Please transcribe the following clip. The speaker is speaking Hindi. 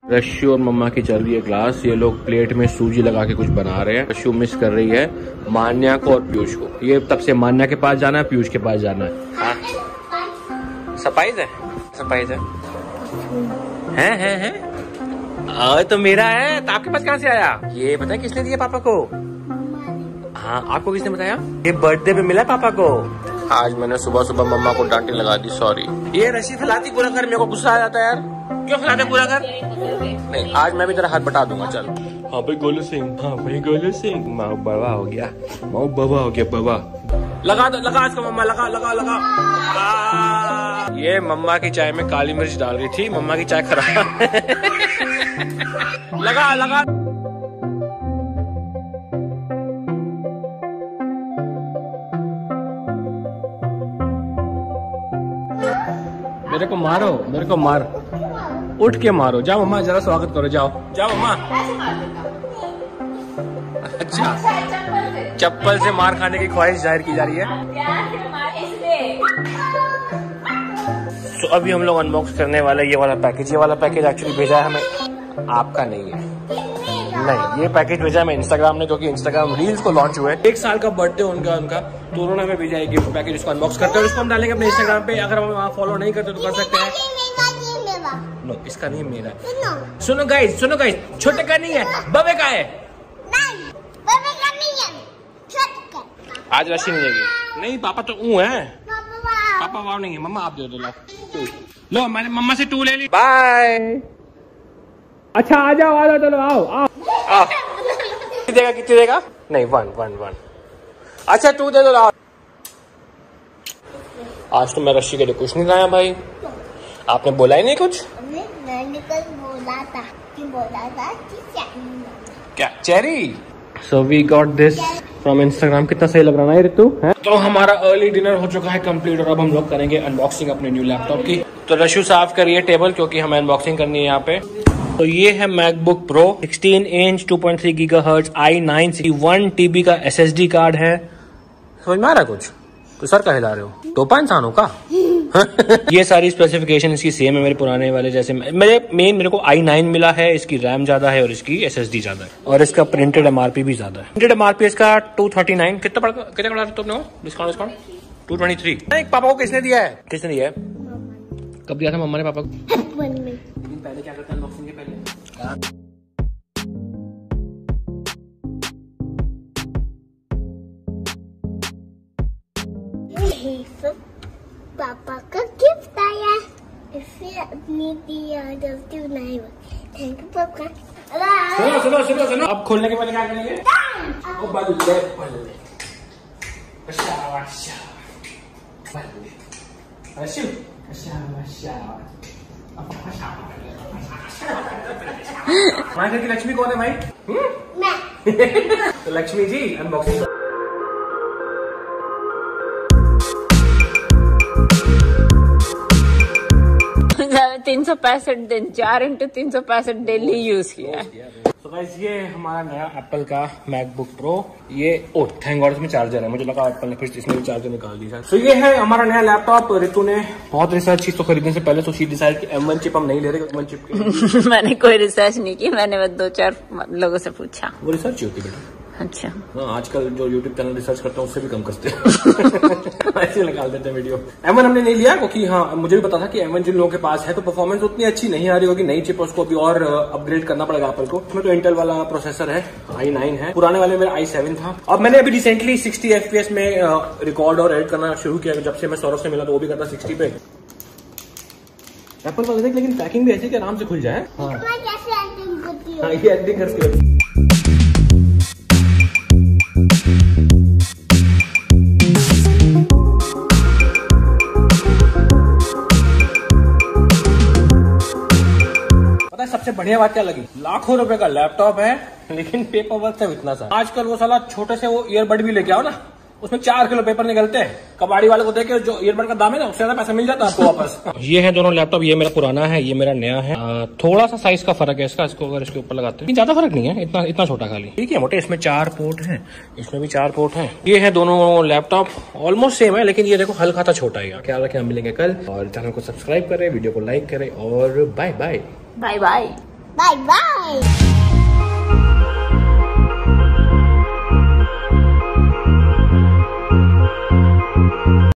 रश्यू और मम्मा की चल रही है क्लास। ये लोग प्लेट में सूजी लगा के कुछ बना रहे हैं। रश्यू मिस कर रही है मान्या को और पीयूष को। ये तब से मान्या के पास जाना है, पीयूष के पास जाना है। सरप्राइज है, सरप्राइज है। तो मेरा है, तो आपके पास कहाँ से आया? ये पता है किसने दिया पापा को? हाँ, आपको किसने बताया? ये बर्थडे पे मिला पापा को। आज मैंने सुबह सुबह मम्मा को डांटे लगा दी, सॉरी। ये रस्सी फैलाती पूरा घर, मेरे को गुस्सा आ जाता है यार। क्यों फैलाते पूरा घर? नहीं, आज मैं भी तेरा हाथ बटा दूंगा। चल। हाँ भाई गोलू सिंह, हाँ भाई गोलू सिंह। माँ बाबा हो गया, माँ बाबा हो गया बाबा। लगा दो, लगा इसको मम्मा, लगा लगा लगा। ये मम्मा की चाय में काली मिर्च डाल रही थी, मम्मा की चाय खराब। लगा लगा। मेरे को मारो, मेरे को मार, उठ के मारो। जाओ मम्मा, जरा स्वागत करो, जाओ जाओ मम्मा। अच्छा, चप्पल से मार खाने की ख्वाहिश जाहिर की जा रही है। तो अभी हम लोग अनबॉक्स करने वाले ये वाला पैकेज। ये वाला पैकेज एक्चुअली भेजा है हमें, आपका नहीं है। नहीं, ये पैकेज भेजा है मैं इंस्टाग्राम ने, क्योंकि इंस्टाग्राम रील्स को लॉन्च हुआ है। 1 साल का बर्थडे उनका तो उन्होंने हमें भेजा है गिफ्ट पैकेज। उसको अनबॉक्स करते हैं, उसको हम डालेंगे अपने इंस्टाग्राम पे। अगर हम वहाँ फॉलो नहीं करते तो कर सकते हैं। नो, इसका नहीं मेरा। सुनो गाइस, सुनो गाइस, छोटे का नहीं है, बबे का है। नहीं, बबे का नहीं है, छोटे का। आज रस्सी मिलेगी। नहीं पापा तो ऊ है, पापा वाव नहीं है। मम्मा आप दे दो, लो मैंने मम्मा से 2 ले ली। बाय। अच्छा आ जाओ, आ जाओ, चलो आओ आओ। कितनी देगा, कितनी देगा? नहीं 1 अच्छा 2 दे दो। आज तो मैं रस्सी के लिए कुछ नहीं लाया भाई। आपने बोला ही नहीं कुछ? मैंने कल बोला था क्या Cherry? So we got this from Instagram. कितना सही लग रहा है ऋतु? तो हमारा अर्ली डिनर हो चुका है कंप्लीट और अब हम लोग करेंगे अनबॉक्सिंग अपने न्यू लैपटॉप की। तो रशु साफ करिए टेबल, क्योंकि हमें अनबॉक्सिंग करनी है यहाँ पे। तो ये है MacBook Pro 16 inch 2.3 gigahertz i9 1 TB का SSD कार्ड है। समझ में आ रहा है कुछ? तो सर का हिला रहे हो, टोपा इंसानों का। ये सारी स्पेसिफिकेशन इसकी सेम है मेरे पुराने वाले जैसे। मेरे को i9 मिला है, इसकी रैम ज्यादा है और इसकी SSD ज्यादा है और इसका प्रिंटेड MRP भी ज्यादा है। प्रिंटेड MRP इसका 239। कितना पड़ा तुमने? डिस्काउंट 223। पापा को किसने दिया है? किसने दिया है? कब दिया था मम्मा ने पापा को? पहले क्या करते हैं अनबॉक्सिंग के पहले? पापा का गिफ्ट आया, इसे अपनी दिया नहीं। थैंक यू पापा। सुनो अब खोलने के पहले क्या करेंगे? ओ बल्ले बल्ले, हमारे घर की लक्ष्मी कौन है भाई? मैं। तो लक्ष्मी जी अनबॉक्सिंग। 365 दिन 4 × 365 डेली यूज किया है। तो गाइस ये हमारा नया एप्पल का मैकबुक प्रो। ये थैंक गॉड इसमें चार्जर है। मुझे लगा एप्पल ने फिर इसमें भी चार्जर निकाल दिया। तो ये है हमारा नया लैपटॉप। ऋतु ने बहुत रिसर्च की, तो खरीदने से पहले तो शी डिसाइड कि M1 चिप हम नहीं ले रहे। M1 चिप मैंने कोई रिसर्च नहीं की, मैंने बस 2-4 लोगों से पूछा। वो रिसर्च होती बेटा। अच्छा हाँ, आजकल जो यूट्यूब चैनल रिसर्च करते हैं उससे भी कम करते हैं। ऐसे निकाल देते हैं वीडियो। M1 हमने नहीं लिया क्योंकि हाँ मुझे भी पता था कि M1 जिन लोगों के पास है तो परफॉर्मेंस उतनी अच्छी नहीं आ रही होगी। नई चिप उसको अभी और अपग्रेड करना पड़ेगा एप्पल को। इसमें तो इंटेल वाला प्रोसेसर है, i9 है। पुराने वाले मेरा i7 था। अब मैंने अभी रिसेंटली 60 FPS में रिकॉर्ड और एडिट करना शुरू किया। जब से मैं सौरभ से मिला तो वो भी करता 60 पे। एप्पल वाले लेकिन पैकिंग भी ऐसी कि आराम से खुल जाए। हाँ ये एडिटिंग करके सबसे बढ़िया बात क्या लगी? लाखों रुपए का लैपटॉप है लेकिन पेपर वर्क सब इतना सा। आजकल वो साला छोटे से वो ईयरबड भी लेके आओ ना, उसमें 4 किलो पेपर निकलते हैं। कबाड़ी वाले को देखे जो ईयरबड का दाम है ना उससे ज्यादा पैसा मिल जाता है आपको वापस। ये है दोनों लैपटॉप। ये मेरा पुराना है, ये मेरा नया है। थोड़ा सा साइज का फर्क है इसका। इसको अगर इसके ऊपर लगाते हैं ज्यादा फर्क नहीं है, इतना छोटा खाली। ठीक है मोटे। इसमें 4 पोर्ट है, इसमें भी 4 पोर्ट है। ये है दोनों लैपटॉप ऑलमोस्ट सेम है, लेकिन ये देखो हल्का सा छोटा है। क्या रखें, हम मिलेंगे कल। और चैनल को सब्सक्राइब करें, वीडियो को लाइक करें और bye bye. Bye bye. Bye bye.